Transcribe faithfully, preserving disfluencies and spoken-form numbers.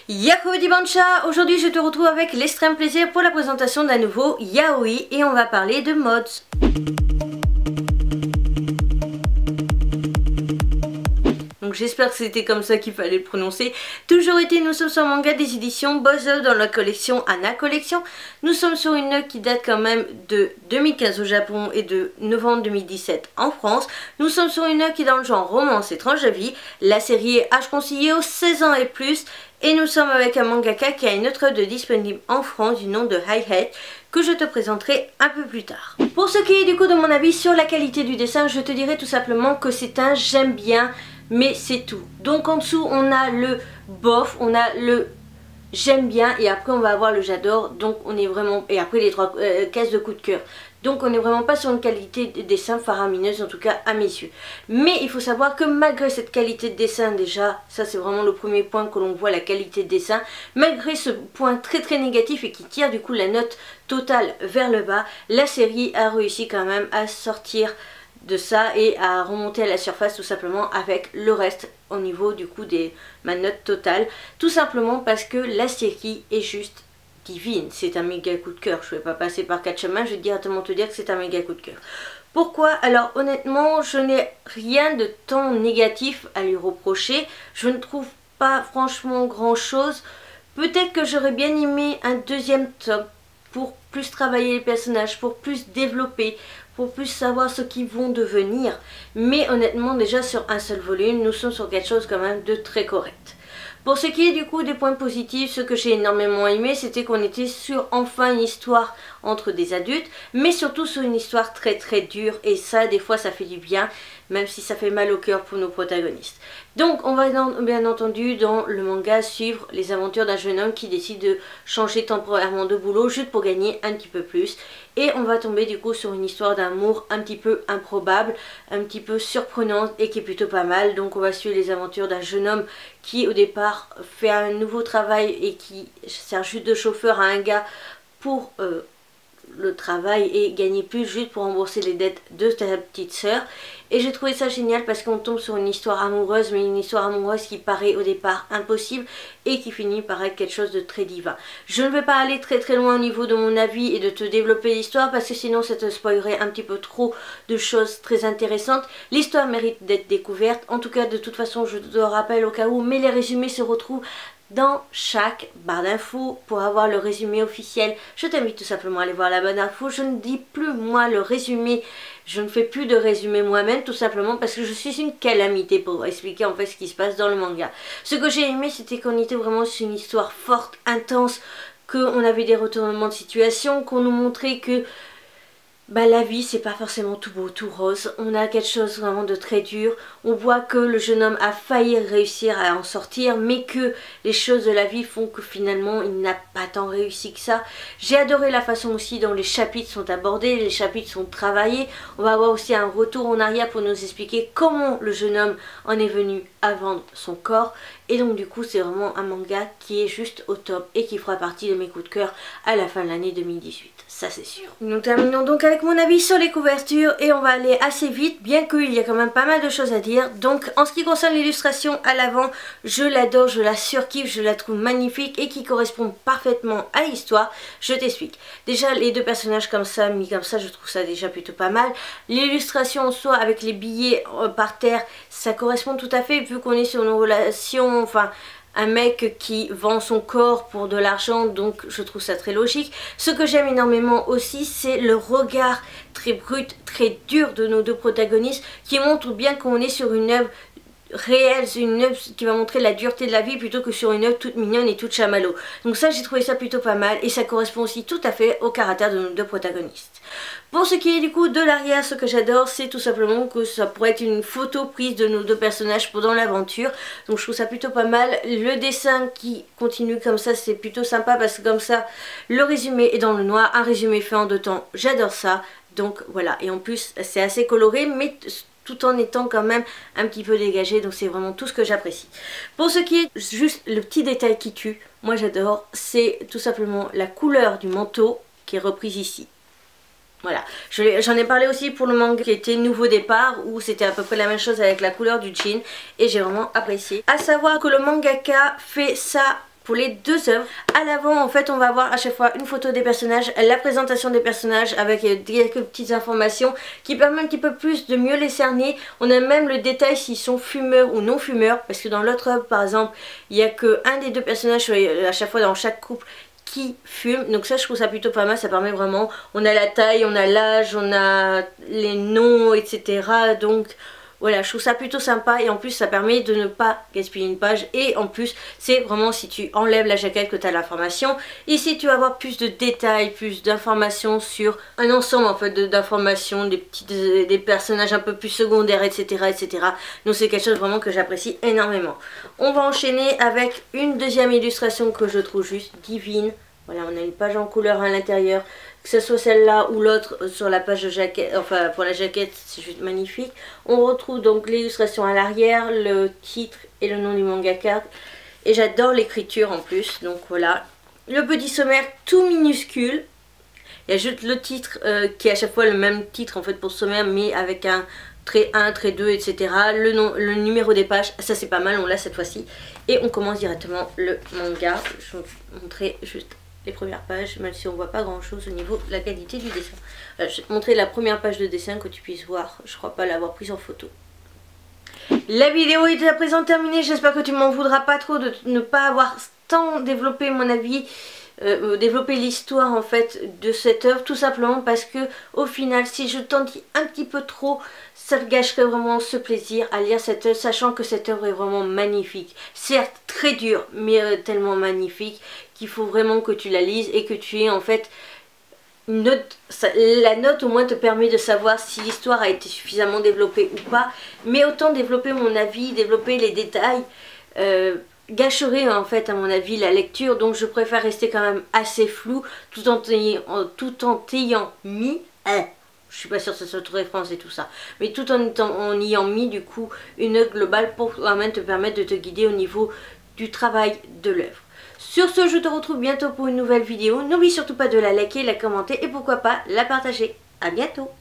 Yahoo Dibancha, aujourd'hui je te retrouve avec l'extrême plaisir pour la présentation d'un nouveau yaoi et on va parler de mods. Donc j'espère que c'était comme ça qu'il fallait le prononcer. Toujours été, nous sommes sur manga des éditions Bozo dans la collection Anna Collection. Nous sommes sur une œuvre qui date quand même de deux mille quinze au Japon et de novembre deux mille dix-sept en France. Nous sommes sur une œuvre qui est dans le genre romance étrange à vie. La série est âge conseillé aux seize ans et plus. Et nous sommes avec un mangaka qui a une autre œuvre de disponible en France du nom de Hi-Hat que je te présenterai un peu plus tard. Pour ce qui est du coup de mon avis sur la qualité du dessin, je te dirais tout simplement que c'est un j'aime bien, mais c'est tout. Donc en dessous on a le bof, on a le j'aime bien et après on va avoir le j'adore. Donc on est vraiment, et après les trois euh, cases de coup de cœur. Donc on n'est vraiment pas sur une qualité de dessin faramineuse, en tout cas à mes yeux. Mais il faut savoir que malgré cette qualité de dessin, déjà, ça c'est vraiment le premier point que l'on voit, la qualité de dessin. Malgré ce point très très négatif et qui tire du coup la note totale vers le bas, la série a réussi quand même à sortir de ça et à remonter à la surface tout simplement avec le reste au niveau du coup des ma note totale. Tout simplement parce que la série est juste divine, c'est un méga coup de cœur. Je ne vais pas passer par quatre chemins, je vais directement te dire que c'est un méga coup de cœur. Pourquoi? Alors honnêtement, je n'ai rien de tant négatif à lui reprocher. Je ne trouve pas franchement grand chose. Peut-être que j'aurais bien aimé un deuxième tome pour plus travailler les personnages, pour plus développer, pour plus savoir ce qu'ils vont devenir. Mais honnêtement, déjà sur un seul volume, nous sommes sur quelque chose quand même de très correct. Pour ce qui est du coup des points positifs, ce que j'ai énormément aimé, c'était qu'on était sur enfin une histoire entre des adultes, mais surtout sur une histoire très très dure, et ça des fois ça fait du bien, même si ça fait mal au cœur pour nos protagonistes. Donc on va dans, bien entendu dans le manga suivre les aventures d'un jeune homme qui décide de changer temporairement de boulot juste pour gagner un petit peu plus. Et on va tomber du coup sur une histoire d'amour un petit peu improbable, un petit peu surprenante et qui est plutôt pas mal. Donc on va suivre les aventures d'un jeune homme qui au départ fait un nouveau travail et qui sert juste de chauffeur à un gars pour euh, le travail et gagner plus juste pour rembourser les dettes de sa petite sœur. Et j'ai trouvé ça génial parce qu'on tombe sur une histoire amoureuse, mais une histoire amoureuse qui paraît au départ impossible et qui finit par être quelque chose de très divin. Je ne vais pas aller très très loin au niveau de mon avis et de te développer l'histoire parce que sinon ça te spoilerait un petit peu trop de choses très intéressantes. L'histoire mérite d'être découverte. En tout cas, de toute façon, je te rappelle au cas où, mais les résumés se retrouvent dans chaque barre d'infos. Pour avoir le résumé officiel, je t'invite tout simplement à aller voir la barre d'infos. Je ne dis plus moi le résumé, je ne fais plus de résumé moi-même, tout simplement parce que je suis une calamité pour expliquer en fait ce qui se passe dans le manga. Ce que j'ai aimé, c'était qu'on était vraiment sur une histoire forte, intense, qu'on avait des retournements de situation, qu'on nous montrait que bah, la vie c'est pas forcément tout beau, tout rose. On a quelque chose vraiment de très dur. On voit que le jeune homme a failli réussir à en sortir, mais que les choses de la vie font que finalement il n'a pas tant réussi que ça. J'ai adoré la façon aussi dont les chapitres sont abordés, les chapitres sont travaillés. On va avoir aussi un retour en arrière pour nous expliquer comment le jeune homme en est venu à vendre son corps. Et donc du coup c'est vraiment un manga qui est juste au top et qui fera partie de mes coups de cœur à la fin de l'année deux mille dix-huit, ça c'est sûr. Nous terminons donc avec mon avis sur les couvertures et on va aller assez vite, bien qu'il y a quand même pas mal de choses à dire. Donc en ce qui concerne l'illustration à l'avant, je l'adore, je la surkiffe, je la trouve magnifique et qui correspond parfaitement à l'histoire. Je t'explique. Déjà les deux personnages comme ça, mis comme ça, je trouve ça déjà plutôt pas mal. L'illustration en soi avec les billets euh, par terre, ça correspond tout à fait vu qu'on est sur une relation, enfin un mec qui vend son corps pour de l'argent, donc je trouve ça très logique. Ce que j'aime énormément aussi, c'est le regard très brut, très dur de nos deux protagonistes qui montre bien qu'on est sur une œuvre réelle, c'est une œuvre qui va montrer la dureté de la vie plutôt que sur une œuvre toute mignonne et toute chamallow. Donc ça j'ai trouvé ça plutôt pas mal et ça correspond aussi tout à fait au caractère de nos deux protagonistes. Pour ce qui est du coup de l'arrière, ce que j'adore c'est tout simplement que ça pourrait être une photo prise de nos deux personnages pendant l'aventure. Donc je trouve ça plutôt pas mal. Le dessin qui continue comme ça c'est plutôt sympa parce que comme ça le résumé est dans le noir, un résumé fait en deux temps, j'adore ça. Donc voilà, et en plus c'est assez coloré mais tout en étant quand même un petit peu dégagé, donc c'est vraiment tout ce que j'apprécie. Pour ce qui est juste le petit détail qui tue, moi j'adore, c'est tout simplement la couleur du manteau qui est reprise ici. Voilà, j'en ai parlé aussi pour le manga qui était Nouveau Départ, où c'était à peu près la même chose avec la couleur du jean, et j'ai vraiment apprécié. À savoir que le mangaka fait ça pour les deux œuvres. À l'avant en fait on va avoir à chaque fois une photo des personnages, la présentation des personnages avec quelques petites informations qui permettent un petit peu plus de mieux les cerner. On a même le détail s'ils sont fumeurs ou non fumeurs, parce que dans l'autre œuvre par exemple il n'y a qu'un des deux personnages à chaque fois dans chaque couple qui fume, donc ça je trouve ça plutôt pas mal. Ça permet vraiment, on a la taille, on a l'âge, on a les noms, etc. Donc voilà, je trouve ça plutôt sympa et en plus ça permet de ne pas gaspiller une page. Et en plus c'est vraiment si tu enlèves la jaquette que tu as l'information. Ici tu vas avoir plus de détails, plus d'informations sur un ensemble en fait d'informations, des petits des, des personnages un peu plus secondaires, etc, etc. Donc c'est quelque chose vraiment que j'apprécie énormément. On va enchaîner avec une deuxième illustration que je trouve juste divine. Voilà, on a une page en couleur à l'intérieur, que ce soit celle-là ou l'autre sur la page de jaquette, enfin pour la jaquette c'est juste magnifique. On retrouve donc l'illustration à l'arrière, le titre et le nom du mangaka. Et j'adore l'écriture en plus, donc voilà. Le petit sommaire tout minuscule. Il y a juste le titre euh, qui est à chaque fois le même titre en fait pour le sommaire, mais avec un trait un, trait deux, et cetera. Le, nom, le numéro des pages, ça c'est pas mal, on l'a cette fois-ci. Et on commence directement le manga. Je vais vous montrer juste les premières pages, même si on voit pas grand chose au niveau de la qualité du dessin. Euh, je vais te montrer la première page de dessin que tu puisses voir. Je crois pas l'avoir prise en photo. La vidéo est à présent terminée. J'espère que tu m'en voudras pas trop de ne pas avoir tant développé mon avis, euh, développer l'histoire en fait de cette œuvre, tout simplement parce que au final si je t'en dis un petit peu trop, ça te gâcherait vraiment ce plaisir à lire cette œuvre, sachant que cette œuvre est vraiment magnifique. Certes très dure, mais euh, tellement magnifique qu'il faut vraiment que tu la lises et que tu aies en fait une note. Ça, la note au moins te permet de savoir si l'histoire a été suffisamment développée ou pas, mais autant développer mon avis, développer les détails euh, gâcherait en fait à mon avis la lecture. Donc je préfère rester quand même assez flou tout en t'ayant tout en t'ayant mis hein, je suis pas sûre que ce soit trop référence et tout ça, mais tout en, en ayant mis du coup une note globale pour quand même te permettre de te guider au niveau du travail de l'œuvre. Sur ce, je te retrouve bientôt pour une nouvelle vidéo. N'oublie surtout pas de la liker, la commenter et pourquoi pas la partager. A bientôt!